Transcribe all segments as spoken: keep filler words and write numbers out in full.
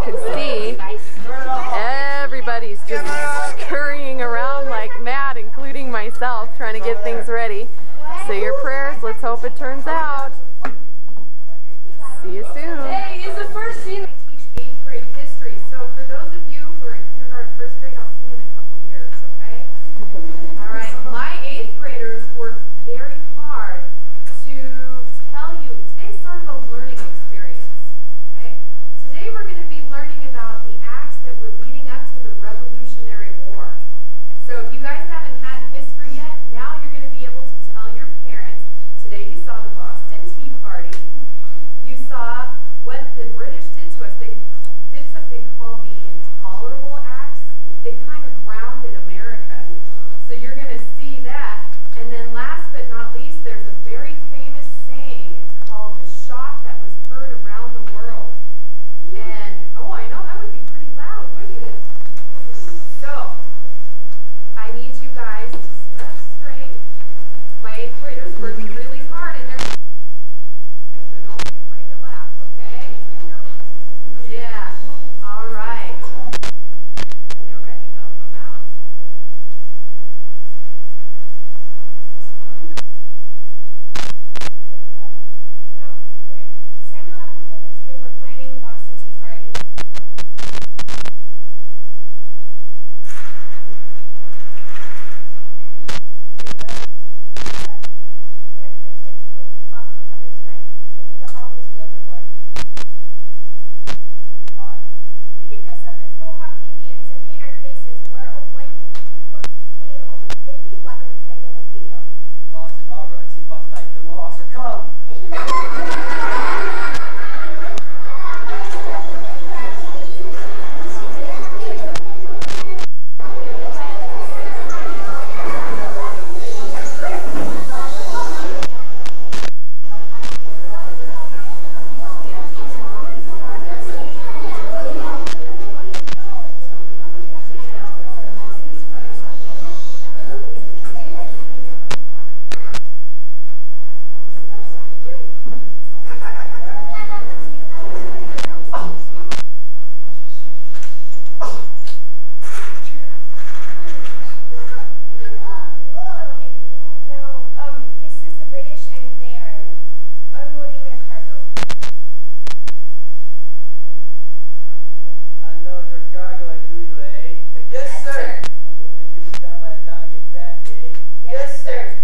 can see, everybody's just scurrying around like mad, including myself, trying to get things ready. Say your prayers. Let's hope it turns out. See you soon. Hey, it's the first scene. I teach eighth grade history, so for those of you who are in kindergarten, first grade, I'll see you in a couple years, okay? All right. My eighth graders worked very hard to tell you. Today's sort of a learning experience, okay? Today we're going to be learning about the acts that were leading up to the Revolutionary War. So if you guys haven't had history yet, now you're going to be able to tell your parents. Today you saw the Boston Tea Party. You saw what the British did to us. They did something called the Intolerable Acts. They kind of grounded America. So you're going to see that. And then last but not least, there's a very famous saying. It's called the shot that was heard around the world. And, oh, I know, that would be pretty loud, wouldn't it? So, I need you guys to sit up straight. My eighth graders worked really hard in their so don't be afraid to laugh, okay? Yeah, all right. When they're ready, they'll come out. Now, we're Samuel Adams of history. We're planning the Boston Tea Party. There are three tips to the Boston cover tonight. We can dump all these wheels overboard. We'll be caught. We can dress up as Mohawk Indians and paint our faces and wear old blankets. Indian weapons make it look real. Boston Harbor, I teach about tonight. The Mohawks are come. Now, um, this is the British and they are unloading their cargo. Unload your cargo as usual, eh? Yes, sir. It should be done by the time you get back, eh? Yes, sir.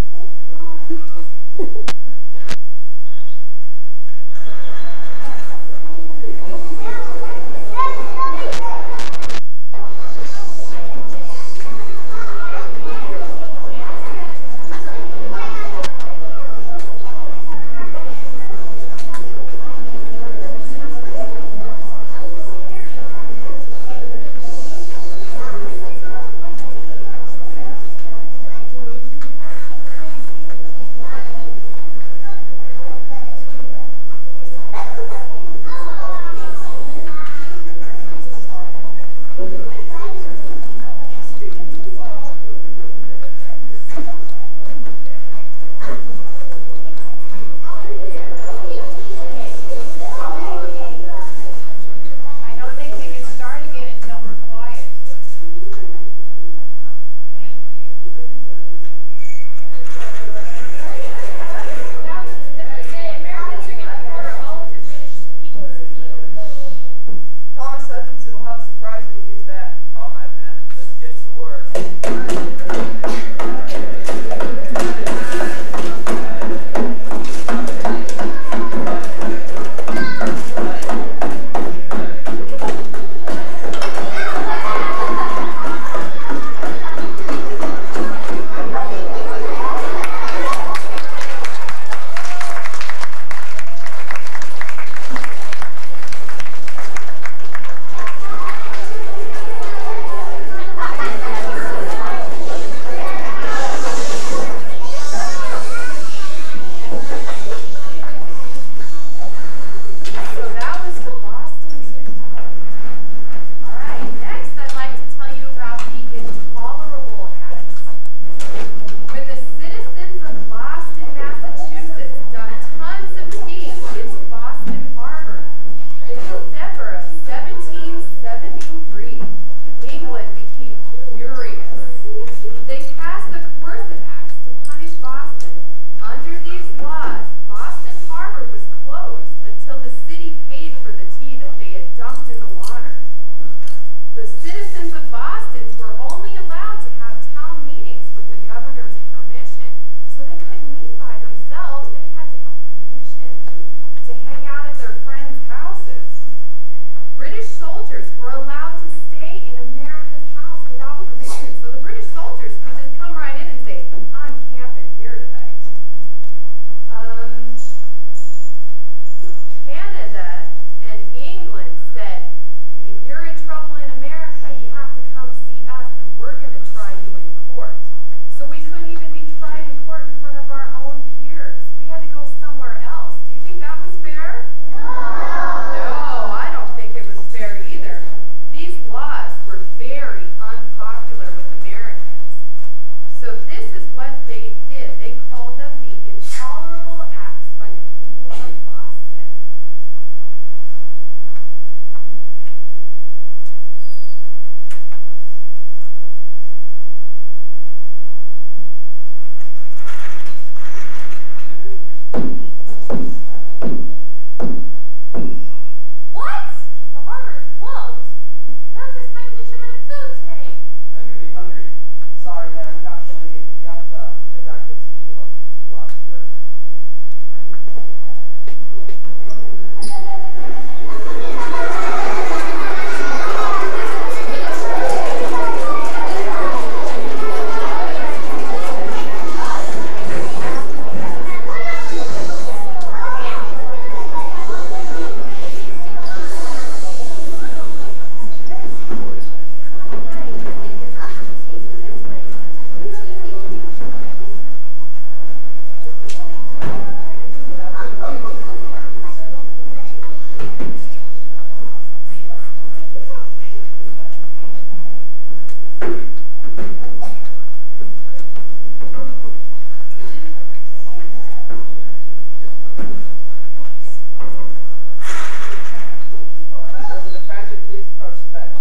I don't think we can start again until we're quiet. Thank you. Now, the, the Americans are going to order all of the British people's tea. Thomas Hutchinson will have a surprise when he gets back. All right, man. Let's get to work. Thank you. citizens of Boston were only allowed to have town meetings with the governor's permission. So they couldn't meet by themselves. They had to have permission to hang out at their friends' houses. British soldiers were allowed to stay in America's house without permission. So the British soldiers could just come right in and say, I'm camping here tonight. Um, Canada and England said, if you're in trouble in America, you have to come see us and we're going to try you in court. So we couldn't even be tried in court in front of our own peers. We had to go somewhere else. Do you think that was fair? No. No, I don't think it was fair either. These laws were very unpopular with Americans. So this is what they did. They called them the Intolerable Acts by the people of Boston. What? The harbor is closed? I was expecting a shipment of food today. I'm gonna be hungry. Sorry, man. You have to leave. You have to get back to tea lunch first. Will the defendant please approach the bench?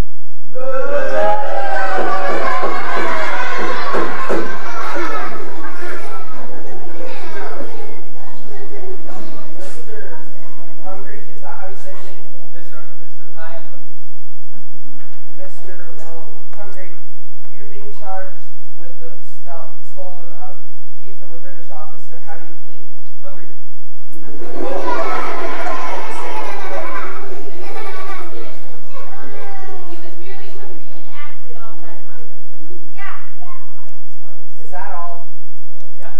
Mister Hungry, is that how you say your name? Yes, Your Honor, Mister I am hungry. Mister Well, Hungry, you're being charged with the stol- stolen of key from a British officer. How do you plead? Hungry. He was merely hungry and acted off that hunger. Yeah, he had no other choice. Is that all? Uh, yeah.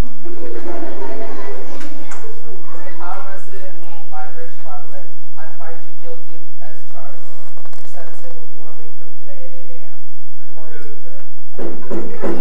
How vested in me by British Parliament, I find you guilty as charged. Your sentencing will be one week from today at eight a m Court is adjourned.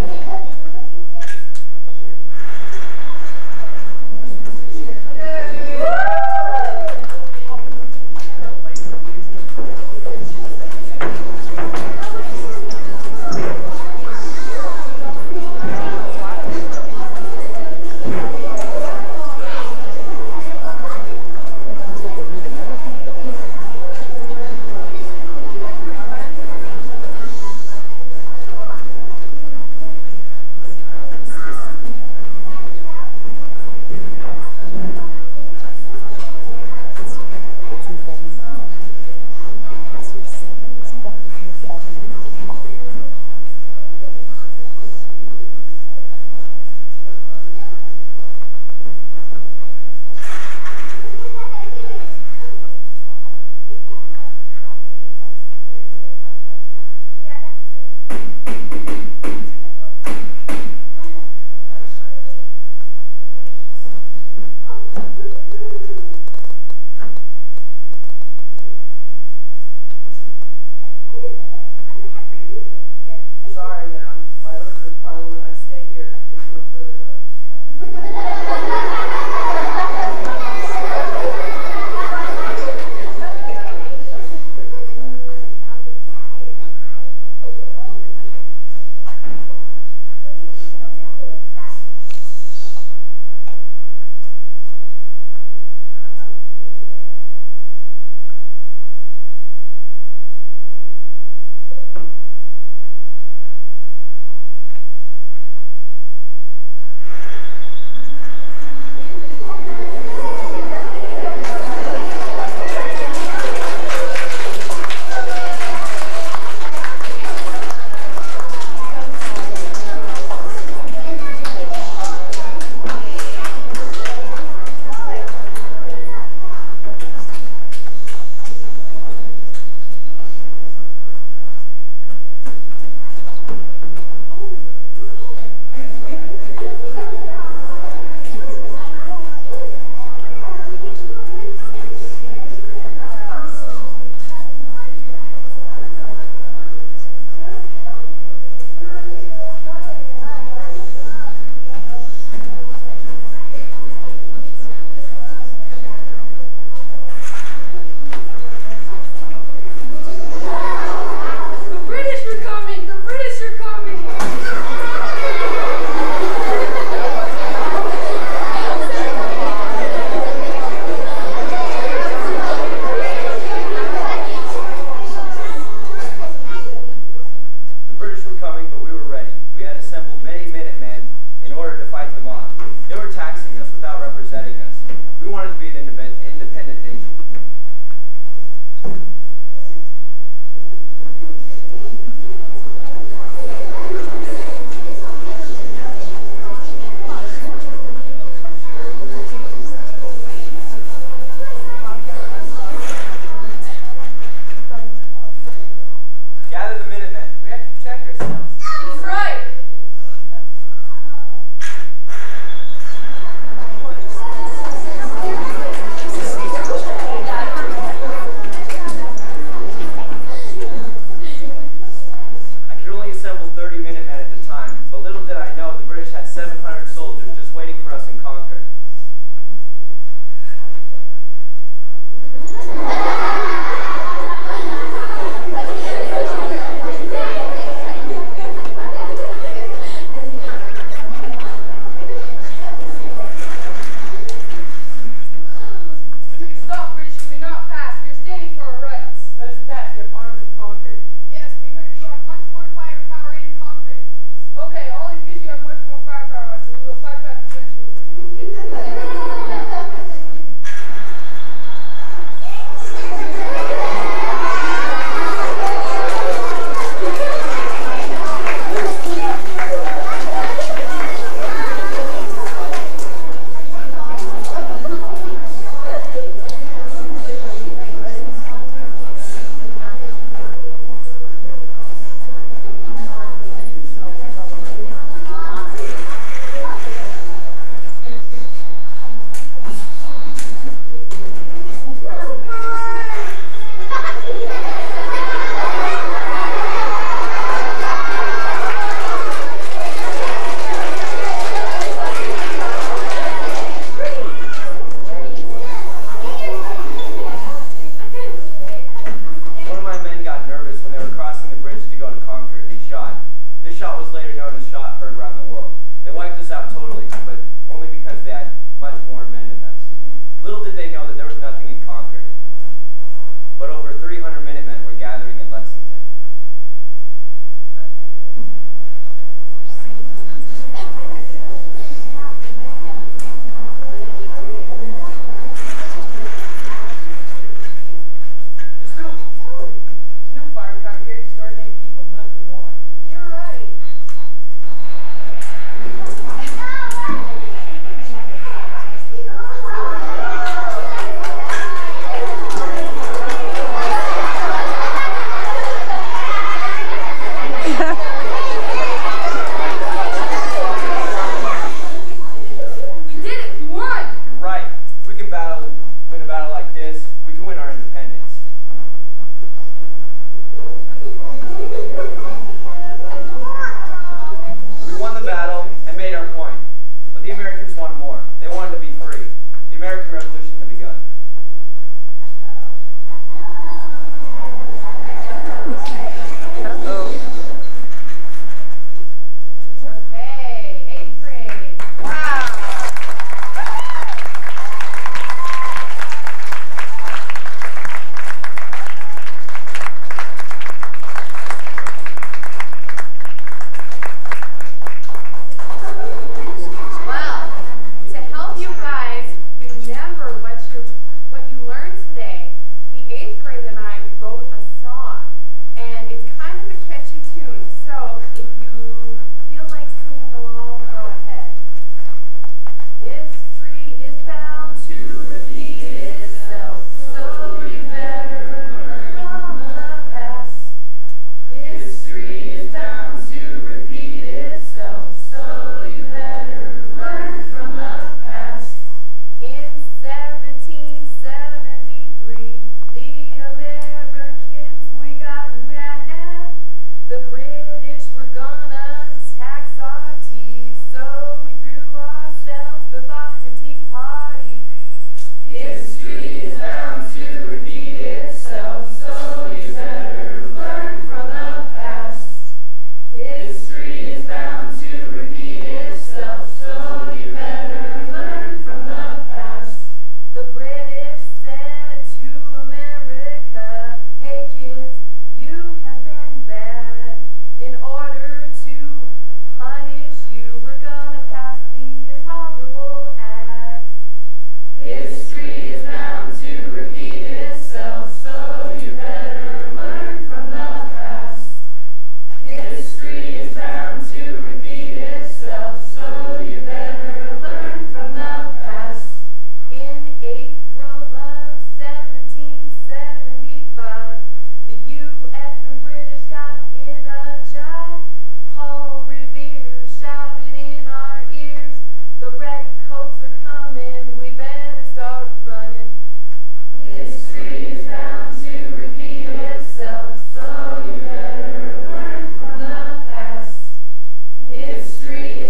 themselves the Boston Tea Party. History is bound to repeat itself, so you better learn from the past. History is bound to repeat itself, so you better learn from the past. The British said to America, hey kids, you have been bad. In order to punish you, we're gonna pass the intolerable act. History is bound to repeat itself, so you better learn from the past. History is bound to repeat itself, so you better learn from the past. In April of seventeen seventy-five, the U S and British got in a jive. Paul Revere shouted in our ears, the redcoats are coming, we better start running. History is bound to repeat itself, so you better learn from the past. History